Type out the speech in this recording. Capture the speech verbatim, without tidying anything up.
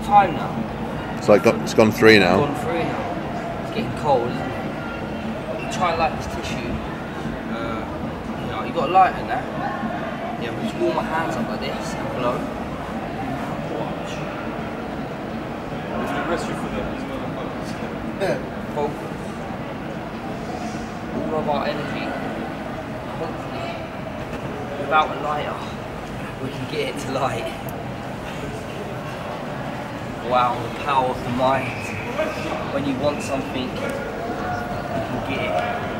time now? It's like got, it's gone three now. It's gone three now. It's getting cold, isn't it? You try and light this tissue. Uh, you know, you got a lighter in that. Yeah, we just warm my hands up like this and blow. Watch. If the rest for them is not focus. Yeah. Focus. All of our energy. Hopefully, without a lighter, we can get it to light. Wow, the power of the mind. When you want something, you can get it.